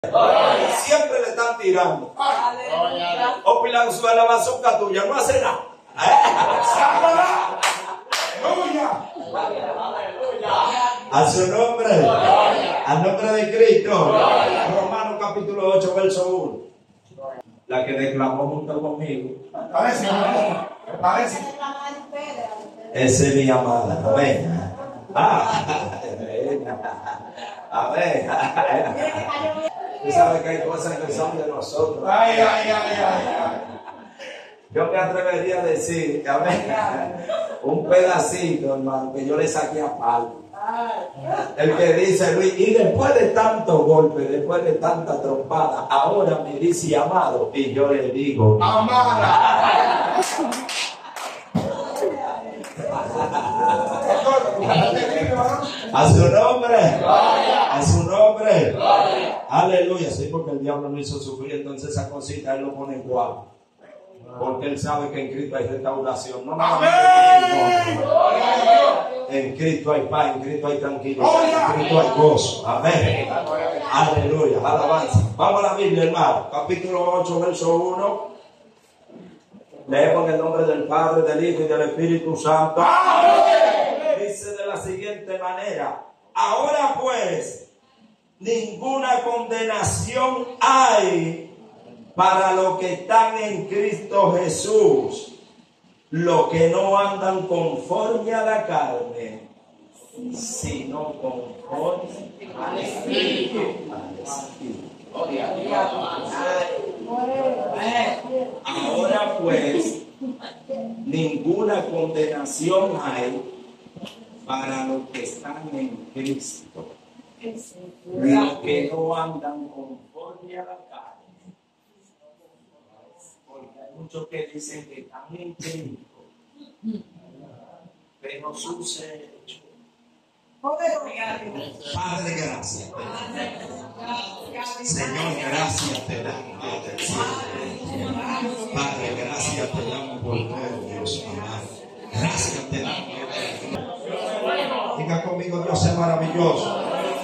Siempre le están tirando. O Pilar sube la bazooka tuya, no hace nada. A su nombre, al nombre de Cristo. Romanos capítulo 8, verso 1. La que declamó junto conmigo. A ver si Esa es mi amada. Amén. A ver. Tú sabes que hay cosas que son de nosotros. Ay. Yo me atrevería a decir, un pedacito, hermano, que yo le saqué a Pablo. El que dice Luis, y después de tantos golpes, después de tanta trompada, ahora me dice amado, y yo le digo, amada. A su nombre. A su nombre. Aleluya. Sí, porque el diablo no hizo sufrir, entonces esa cosita él lo pone igual. Porque él sabe que en Cristo hay restauración. No, en Cristo hay paz, en Cristo hay tranquilidad, en Cristo hay gozo. Amén. Aleluya. Alabanza. Vamos a la Biblia, hermano. Capítulo 8, verso 1. Leemos en el nombre del Padre, del Hijo y del Espíritu Santo. Dice de la siguiente manera: ahora pues, ninguna condenación hay para los que están en Cristo Jesús, los que no andan conforme a la carne, sino conforme al Espíritu. Ahora pues, ninguna condenación hay para los que están en Cristo, los que no andan conforme a la carne. Porque hay muchos que dicen que están en Cristo, pero sucede. Padre, gracias. Señor, gracias te damos. Padre, gracias te damos por todo, Dios amado. Gracias te damos. Diga conmigo, Dios es maravilloso.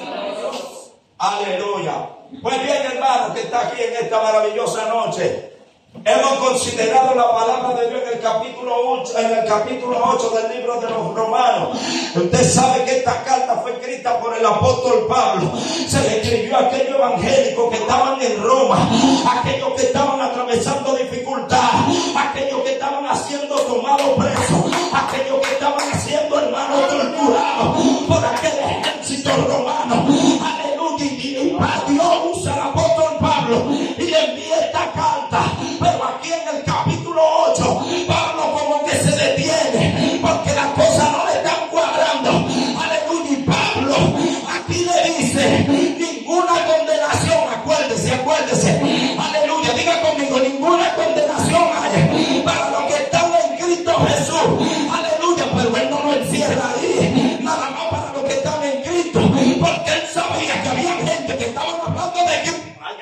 Aleluya. Pues bien, hermano, que está aquí en esta maravillosa noche, hemos considerado la palabra de Dios en el capítulo 8 del libro de los Romanos. Usted sabe que esta carta fue escrita por el apóstol Pablo. Se le escribió a aquellos evangélicos que estaban en Roma, aquellos que estaban atravesando dificultad, aquellos que estaban siendo tomados presos, aquellos que estaban siendo, hermanos, torturados por aquel ejército romano. Aleluya. Y Dios usa al apóstol Pablo y le envía esta carta. Pero aquí en el capítulo 8, Pablo como que se detiene, porque las cosas no le están cuadrando. Aleluya. Y Pablo aquí le dice: ninguna condenación, acuérdese. Aleluya. Diga conmigo: ninguna condenación hay para los que están en Cristo Jesús. Aleluya. Pero él no lo encierra ahí, nada más para los que están en Cristo, porque él sabía que había gente que estaban hablando de Cristo.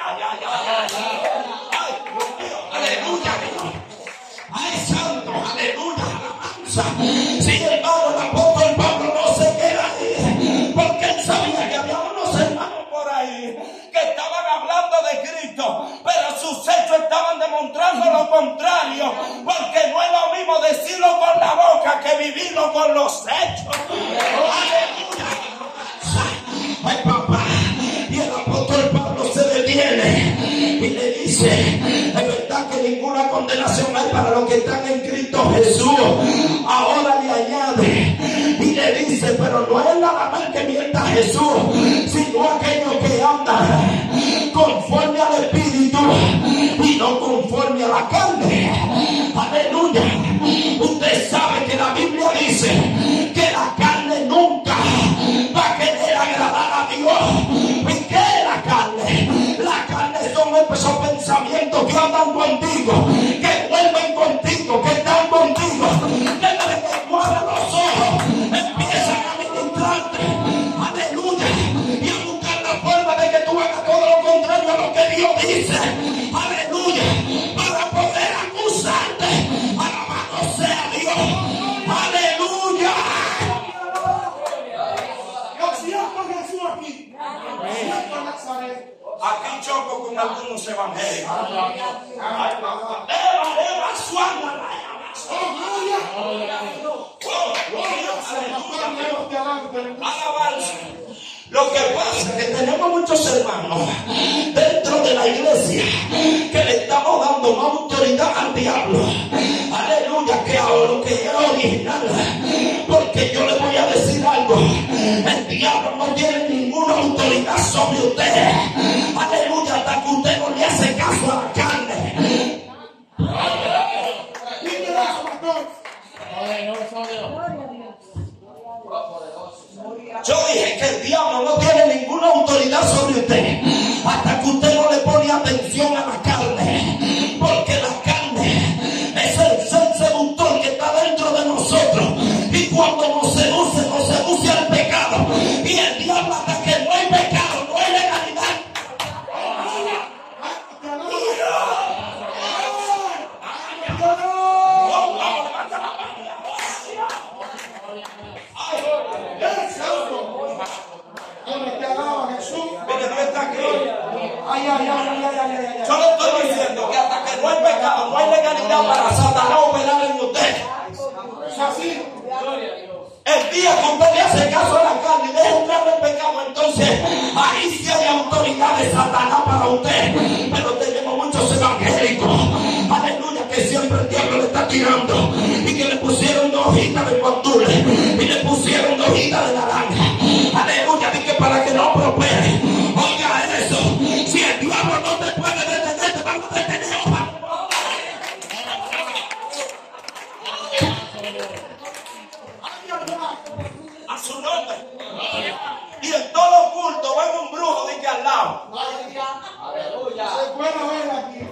¡Ay, santo! ¡Aleluya! ¡Alabanza! Sin embargo, el apóstol Pablo no se queda ahí, porque él sabía que había unos hermanos por ahí que estaban hablando de Cristo, pero sus hechos estaban demostrando lo contrario, porque no es lo mismo decirlo con la boca que vivirlo con los hechos. ¡Aleluya! ¡Ay, papá! Y el apóstol Pablo se detiene y le dice: es verdad que ninguna condenación hay para los que están en Cristo Jesús. Ahora le añade y le dice: pero no es nada más que mienta Jesús, sino aquellos que andan conforme al Espíritu y no conforme a la carne. Aleluya. Usted sabe que la Biblia dice que la carne nunca va a querer agradar a Dios. ¿Y qué es la carne? La carne son esos pensamientos que andan contigo, que vuelven contigo, que están contigo, que desde que tú abres los ojos empiezan a ministrarte. Aleluya. Y a buscar la forma de que tú hagas todo lo contrario a lo que Dios dice. Aleluya. Para poder acusarte. Alabado sea Dios. Aleluya. Aquí choco con algunos evangélicos. Alabanza. Lo que pasa es que tenemos muchos hermanos dentro de la iglesia que le estamos dando más autoridad al diablo. Aleluya, que a lo que es original. Porque yo le voy a decir algo: el diablo no tiene ninguna autoridad sobre usted. Aleluya, hasta que usted no le hace caso a la carne. Yo dije que el diablo no tiene ninguna autoridad sobre usted hasta que usted no le pone atención a la carne, porque la carne es el ser seductor que está dentro de nosotros, y cuando nos seduce al pecado, y el diablo, hasta que no hay pecado, no hay legalidad. Yo le estoy diciendo que hasta que no hay pecado, no hay legalidad para Satanás operar en usted. Es así. El día que usted le hace caso a la carne y deja entrar en pecado, entonces ahí sí hay autoridad de Satanás para usted. Pero tenemos muchos evangélicos, aleluya, que siempre el diablo le está tirando, y que le pusieron 2 hojitas de guandule y le pusieron 2 hojitas de naranja. Aleluya, y que para que no prospere. Oiga eso, si el diablo no te puede detener, te van a detener. A su nombre. Y en todo culto ven un brujo de que al lado. Aleluya. Se puede ver aquí.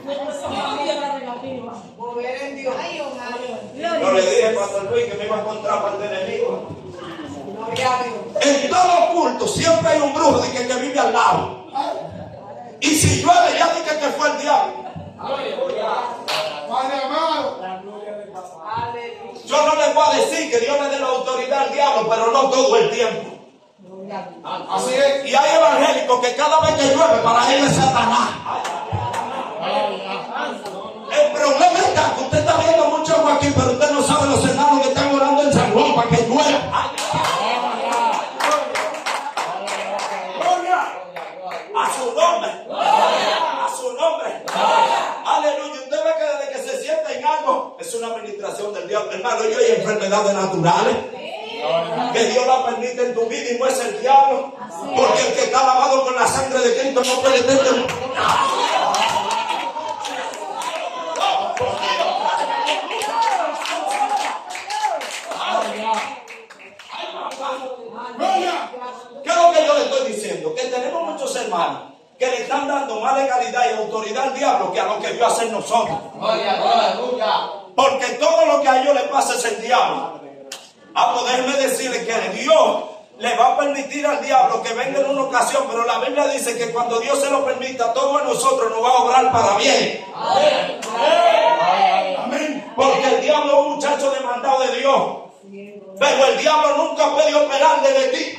Yo le dije a Pastor Luis que me iba a encontrar para el enemigo. En todo culto siempre hay un brujo de que vive al lado. Y si llueve, ya dije que fue el diablo. Padre amado. Yo no les voy a decir que Dios le dé la autoridad al diablo, pero no todo el tiempo. Así es. Y hay evangélicos que cada vez que llueve, para ellos es Satanás. El problema está que usted está viendo mucho agua aquí, pero usted no sabe los hermanos que están orando en San Juan para que llueva. A su nombre. A su nombre. Aleluya. Usted ve que desde que se sienta en algo, es una administración del diablo. Hermano, yo hay enfermedades naturales que Dios la permite en tu vida y no es el diablo. Porque el que está lavado con la sangre de Cristo no puede tener. ¿Qué es lo que yo le estoy diciendo? Que tenemos muchos hermanos que le están dando más legalidad y autoridad al diablo que a lo que Dios hace en nosotros. Porque todo lo que a ellos les pasa es el diablo. A poderme decirle que Dios le va a permitir al diablo que venga en una ocasión, pero la Biblia dice que cuando Dios se lo permita, todo en nosotros nos va a obrar para bien. Amén. Porque el diablo es un muchacho demandado de Dios, pero el diablo nunca puede operar desde ti.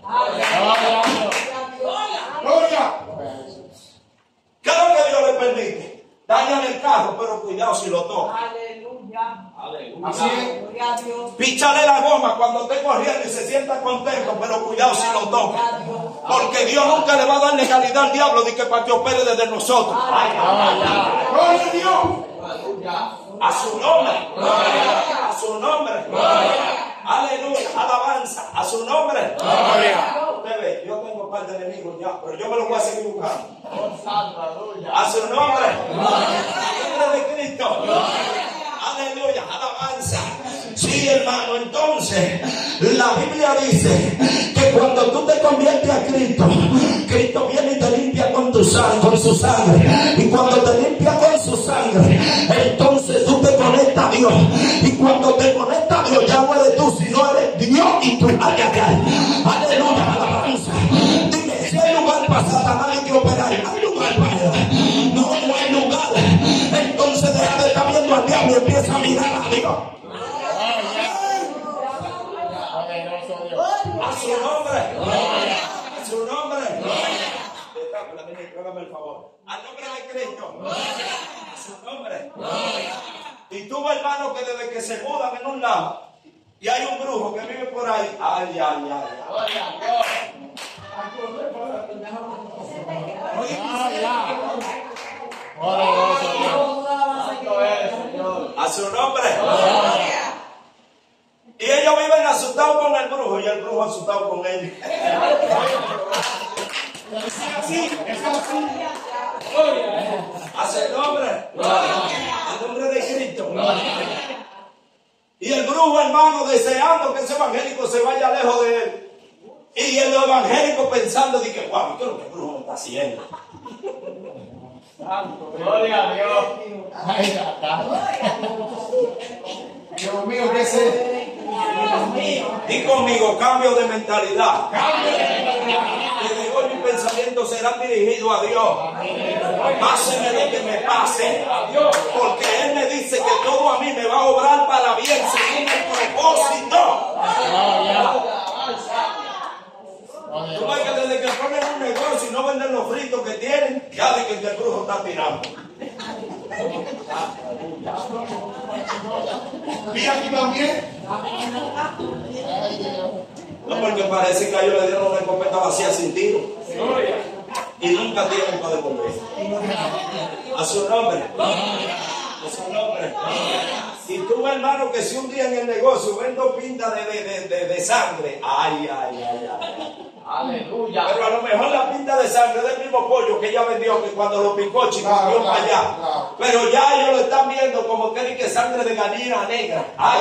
Gloria. ¿Qué es lo que Dios le permite? Dañan el carro, pero cuidado si lo toca. Así es. Píchale la goma cuando esté corriendo y se sienta contento, pero cuidado si lo toca. Porque Dios nunca le va a dar legalidad al diablo de que para que opere desde nosotros. Gloria a Dios. A su nombre. A su nombre. Aleluya. Alabanza. A su nombre. Usted ve, yo tengo un par de enemigos ya, pero yo me los voy a seguir buscando. A su nombre. Nombre de Cristo. Aleluya, alabanza. Sí, hermano, entonces la Biblia dice que cuando tú te conviertes a Cristo, Cristo viene y te limpia con tu sangre, con su sangre. Y cuando te limpia con su sangre, entonces tú te conectas a Dios. Y cuando te conectas a Dios, ya no eres tú, sino eres Dios y tu área. Aleluya, alabanza. Dime, si hay lugar para Satanás hay que operar, hay lugar para él. No hay lugar. Entonces deja de estar viendo al diablo y empieza a mirar a Dios. A su nombre. A su nombre. Hágame el favor. Al nombre de Cristo. A su nombre. Y tuvo hermanos que desde que se mudan en un lado y hay un brujo que vive por ahí. Ay, ay, ay. A su nombre. Y ellos viven asustados con el brujo y el brujo asustado con ellos. A su nombre. Al nombre de Cristo. Y el brujo, hermano, deseando que ese evangélico se vaya lejos de él. Y el evangélico pensando de que, wow, ¿qué es lo que el brujo me está haciendo? Gloria a Dios. Dios mío, ¿qué es eso? Di conmigo, cambio de mentalidad. Desde hoy mis pensamientos serán dirigidos a Dios. Páseme lo que me pase. Porque Él me dice que todo a mí me va a obrar para bien según el propósito. Tú ves que desde que ponen un negocio y no venden los fritos que tienen, ya dicen que el brujo está tirando. Y aquí también. No, porque parece que a ellos le dieron una escopeta vacía sin tiro. Y nunca tienen para devolver. A su nombre. A su nombre. Y tú, hermano, que si un día en el negocio vendo pintas de sangre. Ay, ay, ay, ay. Aleluya. Pero a lo mejor la pinta de sangre del mismo pollo que ella vendió, que cuando lo picó, chico, vio para allá. Pero ya ellos lo están viendo como que es sangre de gallina negra. Ay,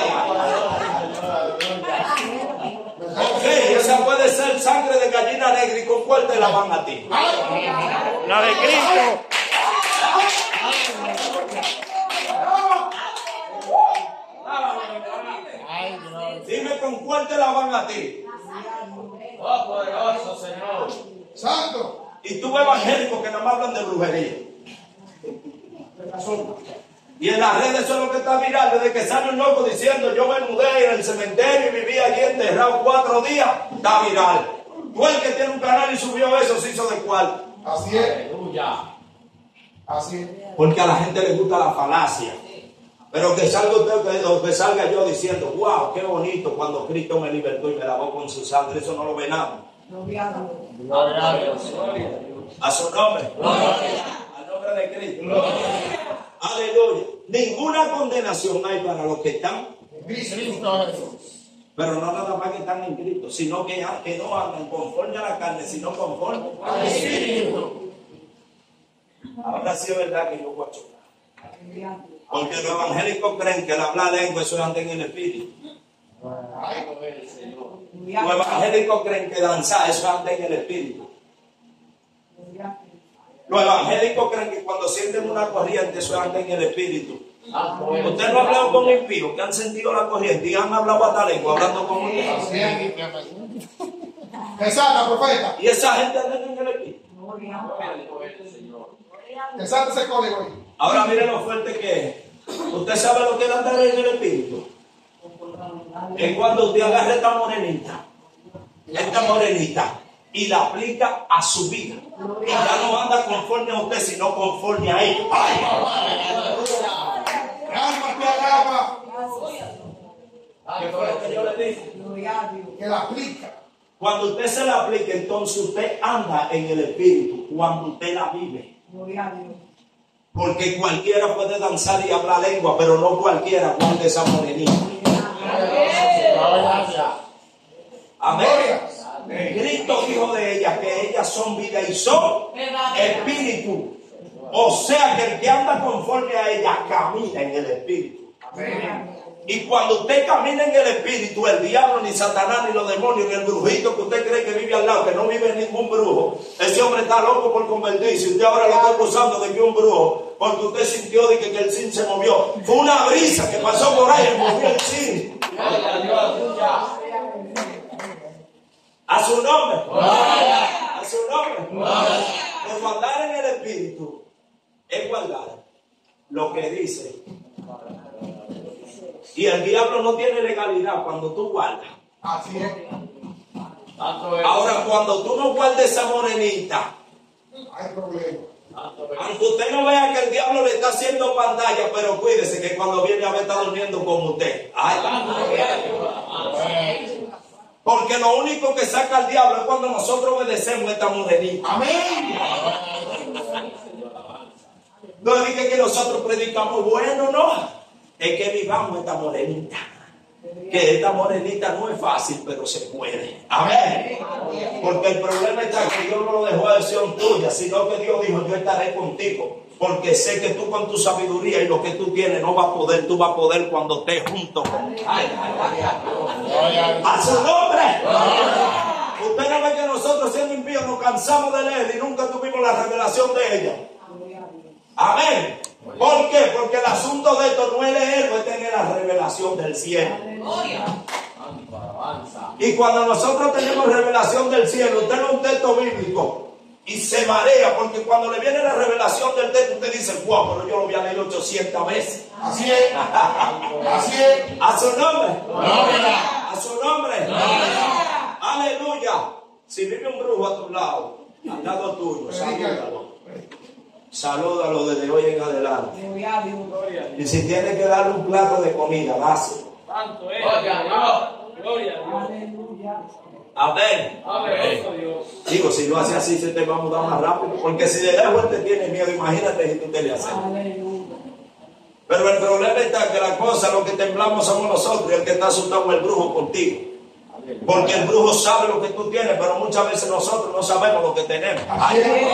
ay. Ok, esa puede ser sangre de gallina negra. ¿Y con cuál te la van a ti? La de Cristo. Dime con cuál te la van a ti. Oh, poderoso Señor. Santo. Y tú evangélicos que nada más hablan de brujería. Y en las redes eso es lo que está viral. Desde que sale un loco diciendo yo me mudé en el cementerio y viví allí enterrado 4 días, está viral. Tú el que tiene un canal y subió eso se hizo de cuál. Así es. Aleluya. Así es. Porque a la gente le gusta la falacia. Pero que salga usted o que salga yo diciendo, wow, qué bonito cuando Cristo me libertó y me lavó con su sangre. Eso no lo ve nada. A su nombre. Al nombre de Cristo. Aleluya. Ninguna condenación hay para los que están en Cristo Jesús. Pero no nada más que están en Cristo, sino que no andan conforme a la carne, sino conforme al Espíritu. Ahora sí es verdad que yo voy a chocar. Porque los evangélicos creen que el hablar lengua eso anda en el Espíritu. Los evangélicos creen que danzar eso anda en el Espíritu. Los evangélicos creen que cuando sienten una corriente eso anda en el Espíritu. Usted no ha hablado con impíos que han sentido la corriente y han hablado hasta lengua hablando con usted. Exacto, profeta. Y esa gente anda en el Espíritu. Exacto ese código ahí. Ahora mire lo fuerte que es. Usted sabe lo que es andar en el Espíritu. Es cuando usted agarra esta morenita, y la aplica a su vida. Y ya no anda conforme a usted, sino conforme a ella. ¿Qué fue lo que yo le dije? Que la aplica. Cuando usted se la aplica, entonces usted anda en el Espíritu. Cuando usted la vive. Porque cualquiera puede danzar y hablar lengua, pero no cualquiera puede esa morenita. Amén. Cristo dijo de ellas que ellas son vida y son espíritu. O sea que el que anda conforme a ellas camina en el Espíritu. Y cuando usted camina en el Espíritu, el diablo, ni Satanás, ni los demonios, ni el brujito que usted cree que vive al lado, que no vive ningún brujo, ese hombre está loco por convertirse. Usted ahora lo está acusando de que es un brujo, porque usted sintió de que el zinc se movió. Fue una brisa que pasó por ahí y movió el zinc. A su nombre. A su nombre. Por guardar en el Espíritu es guardar lo que dice. Y el diablo no tiene legalidad cuando tú guardas. Así es. Ahora, cuando tú no guardes esa morenita, hay problema. Aunque usted no vea que el diablo le está haciendo pantalla, pero cuídese que cuando viene a ver está durmiendo con usted. Ay, porque lo único que saca al diablo es cuando nosotros obedecemos esta morenita. Amén. No diga que nosotros predicamos bueno, no. Es que vivamos esta morenita. Que esta morenita no es fácil, pero se puede. Amén. Porque el problema está que Dios no lo dejó a decisión tuya, sino que Dios dijo: yo estaré contigo. Porque sé que tú con tu sabiduría y lo que tú tienes no vas a poder, tú vas a poder cuando estés junto con Él. A su nombre. Usted no ve que nosotros siendo impíos nos cansamos de leer y nunca tuvimos la revelación de ella. Amén. ¿Por qué? Porque el asunto de esto no es leerlo, es tener la revelación del cielo. Y cuando nosotros tenemos revelación del cielo, usted no es un texto bíblico y se marea, porque cuando le viene la revelación del texto, usted dice: wow, pero yo lo había leído 800 veces. Así es. Así es. A su nombre. Gloria. A su nombre. Gloria. Aleluya. Si vive un brujo a tu lado, al lado tuyo, salúdalo. Salúdalo desde hoy en adelante. Y si tiene que darle un plato de comida, dáselo. Santo es. Gloria a Dios. Gloria a Dios. Amén. Amén. Digo, si lo hace así, se te va a mudar más rápido. Porque si de lejos te tiene miedo, imagínate si tú te le haces. Pero el problema está que la cosa, lo que temblamos somos nosotros, y el que está asustado es el brujo contigo. Porque el brujo sabe lo que tú tienes, pero muchas veces nosotros no sabemos lo que tenemos. Ay,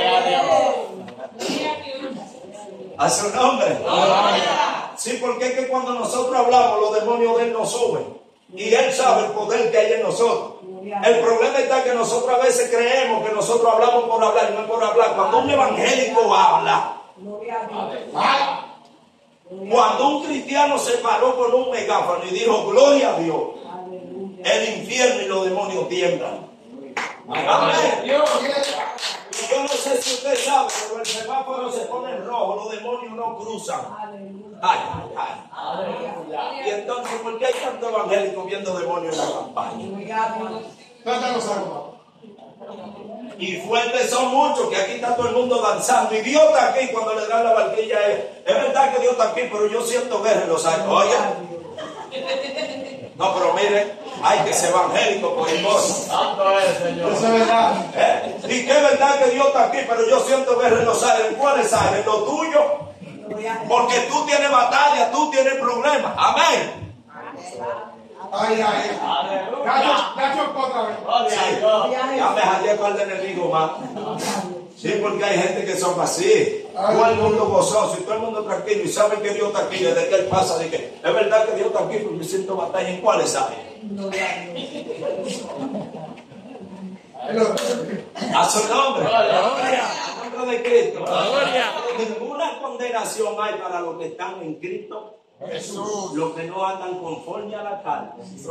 a su nombre. Sí, porque es que cuando nosotros hablamos, los demonios de él nos suben. Y él sabe el poder que hay en nosotros. El problema está que nosotros a veces creemos que nosotros hablamos por hablar y no es por hablar. Cuando un evangélico habla, cuando un cristiano se paró con un megáfono y dijo: gloria a Dios, el infierno y los demonios tiemblan. Amén. Yo no sé si usted sabe, pero el semáforo se pone en rojo, los demonios no cruzan. Ay, ay, ay. Y entonces, ¿por qué hay tanto evangélico viendo demonios en la campaña? Trátalo, algo. Y fuertes son muchos, que aquí está todo el mundo danzando. Y Dios está aquí cuando le dan la barquilla. Es verdad que Dios está aquí, pero yo siento guerra en los años. Oye. No, pero mire, hay que ser evangélico por cosas. Santo es, Señor. Eso es verdad. Y que es verdad que Dios está aquí, pero yo siento guerra en los aires. ¿En cuáles aires? ¿Lo tuyo? Porque tú tienes batalla, tú tienes problemas. Amén. Ay, ay. Gacho otra vez. Sí, ya me hallé para el enemigo más. Sí, porque hay gente que son así. Todo el mundo gozoso y todo el mundo tranquilo y sabe que Dios está aquí. Desde que Él pasa, de que es verdad que Dios está aquí, pero yo siento batalla. ¿En cuáles áreas? A su nombre. A nombre de Cristo. Ninguna condenación hay para los que están en Cristo. Jesús. Los que no andan conforme a la carne.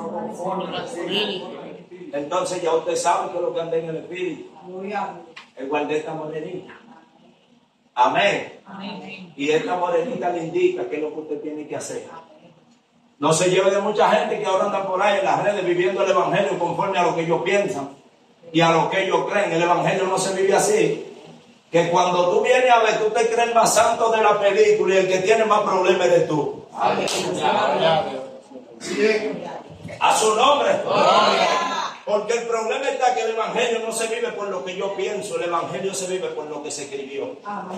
Entonces ya usted sabe que lo que anda en el Espíritu. El guardé esta morenita. Amén. Y esta morenita le indica qué es lo que usted tiene que hacer. No se lleve de mucha gente que ahora anda por ahí en las redes viviendo el evangelio conforme a lo que ellos piensan y a lo que ellos creen. El evangelio no se vive así. Que cuando tú vienes a ver, tú te crees más santo de la película y el que tiene más problemas eres tú. A su nombre. Porque el problema está que el evangelio no se vive por lo que yo pienso, el evangelio se vive por lo que se escribió.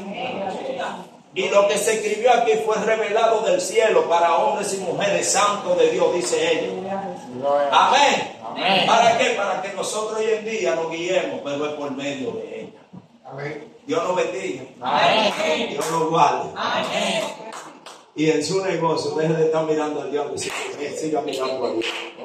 Y lo que se escribió aquí fue revelado del cielo para hombres y mujeres santos de Dios, dice ella. Amén. Amén. ¿Para qué? Para que nosotros hoy en día nos guiemos, pero es por medio de ella. Amén. Dios nos bendiga. Amén. Dios nos guarde. Amén. Y en su negocio, deje de estar mirando al diablo y siga mirando a Dios.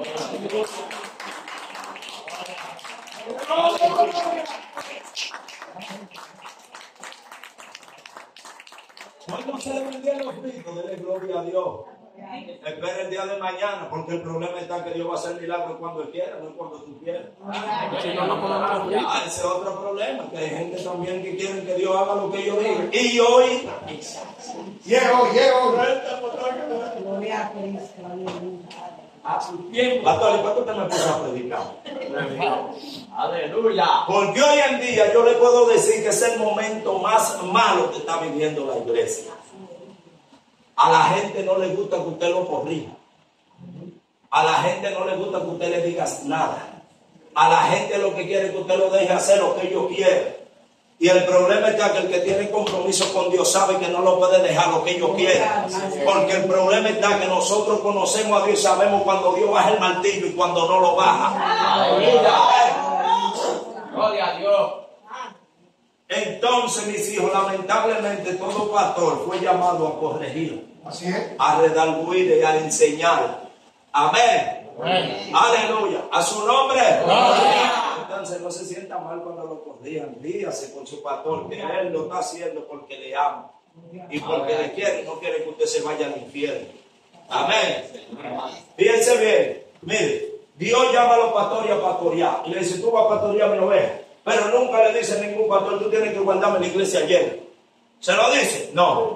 Cuando se le vendieron los fritos, dele gloria a Dios. Espera el día de mañana, porque el problema está que Dios va a hacer milagros cuando Él quiera, no cuando tú quieras. Ese es otro problema, que hay gente también que quieren que Dios haga lo que ellos digan. Y hoy, llego. A su tiempo. Pastor, ¿y cuánto usted me puso a predicar? Aleluya. Porque hoy en día yo le puedo decir que es el momento más malo que está viviendo la iglesia. A la gente no le gusta que usted lo corrija. A la gente no le gusta que usted le diga nada. A la gente lo que quiere es que usted lo deje hacer lo que ellos quieren. Y el problema está que el que tiene compromiso con Dios sabe que no lo puede dejar lo que ellos quieren. Porque el problema está que nosotros conocemos a Dios y sabemos cuando Dios baja el martillo y cuando no lo baja. Aleluya. Gloria a Dios. Entonces, mis hijos, lamentablemente todo pastor fue llamado a corregir, Así es. a redarguir y a enseñar. Amén. Aleluya. A su nombre. Entonces no se sienta mal cuando lo corrijan. Ríase con su pastor que él lo está haciendo porque le ama y porque le quiere. No quiere que usted se vaya al infierno. Amén. Fíjense bien. Mire, Dios llama a los pastores a pastorear y le dice: tú vas a pastorear mi oveja. Pero nunca le dice a ningún pastor: tú tienes que guardarme la iglesia llena. ¿Se lo dice? No.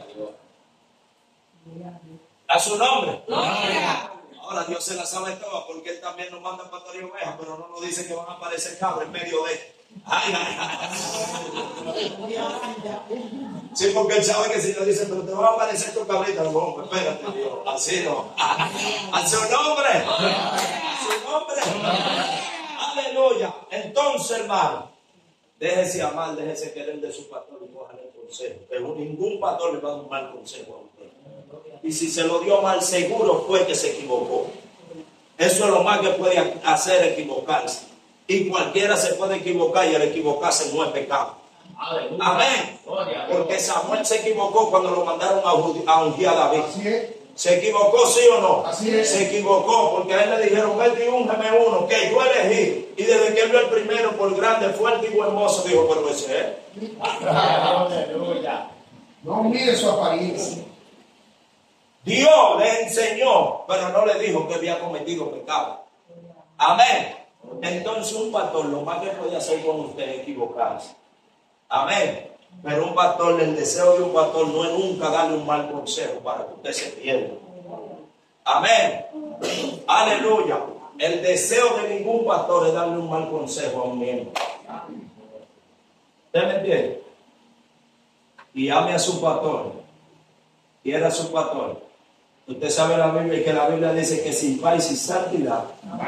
A su nombre. Ahora Dios se la sabe toda porque Él también nos manda pastorear ovejas, pero no nos dice que van a aparecer cabras en medio de él. Ay, ay, ay. Sí, porque Él sabe que si le dice: pero te van a aparecer tu cabrita, no, espérate, Dios, así no. A su nombre. A su nombre. Aleluya. Entonces, hermano, déjese amar, déjese querer de su pastor y cójale el consejo. Pero ningún pastor le va a dar un mal consejo a usted. Y si se lo dio mal, seguro fue que se equivocó. Eso es lo más que puede hacer, equivocarse. Y cualquiera se puede equivocar y al equivocarse no es pecado. Amén. Porque Samuel se equivocó cuando lo mandaron a ungir a David. Así es. ¿Se equivocó, sí o no? Así es. Se equivocó porque a él le dijeron: vete y úngeme uno que yo elegí. Y desde que él vio el primero por grande, fuerte y buen mozo, dijo: pero ese es. Aleluya. No mire su apariencia. Dios le enseñó, pero no le dijo que había cometido pecado. Amén. Entonces un pastor lo más que puede hacer con usted es equivocarse. Amén. Pero un pastor, el deseo de un pastor no es nunca darle un mal consejo para que usted se pierda. Amén. Aleluya. El deseo de ningún pastor es darle un mal consejo a un miembro. ¿Usted me entiende? Y ame a su pastor. Quiera a su pastor. Usted sabe la Biblia, que la Biblia dice que sin paz y sin santidad.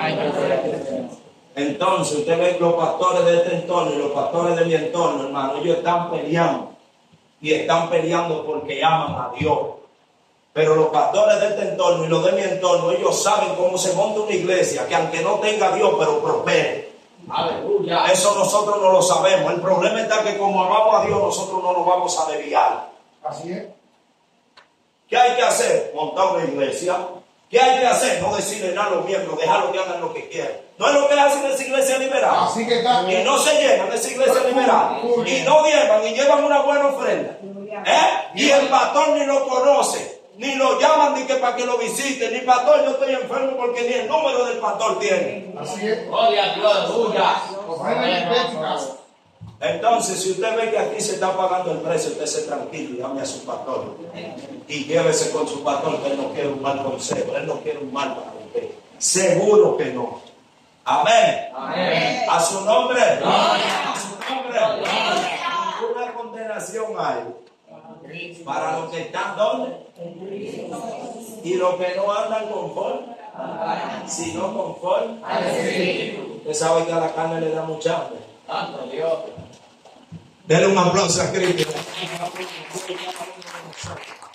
Entonces usted ve los pastores de este entorno y los pastores de mi entorno, hermano, ellos están peleando. Y están peleando porque aman a Dios. Pero los pastores de este entorno y los de mi entorno, ellos saben cómo se monta una iglesia, que aunque no tenga a Dios, pero prospere. Aleluya. Eso nosotros no lo sabemos. El problema está que como amamos a Dios, nosotros no nos vamos a desviar. Así es. ¿Qué hay que hacer? Montar una iglesia. ¿Qué hay que hacer? No decirle nada a los miembros, dejarlos que hagan lo que quieran. No es lo que hacen en esa iglesia liberal. Así que está. Y no se llenan esa iglesia liberal. Y no llevan y llevan una buena ofrenda. Y el pastor ni lo conoce. Ni lo llaman ni que para que lo visiten. Ni pastor, yo estoy enfermo, porque ni el número del pastor tiene. Así es. Gloria a Dios. Aleluya. Ofrenda profética. Entonces, si usted ve que aquí se está pagando el precio, usted se tranquilo y llame a su pastor. Y llévese con su pastor, que él no quiere un mal consejo, él no quiere un mal para usted. Seguro que no. Amén. Amén. A su nombre. Gloria. A su nombre. Ninguna condenación hay para los que están donde y los que no andan conforme, sino conforme. Usted sabe que a la carne le da mucha hambre. Santo Dios. Denle un aplauso a Cristo.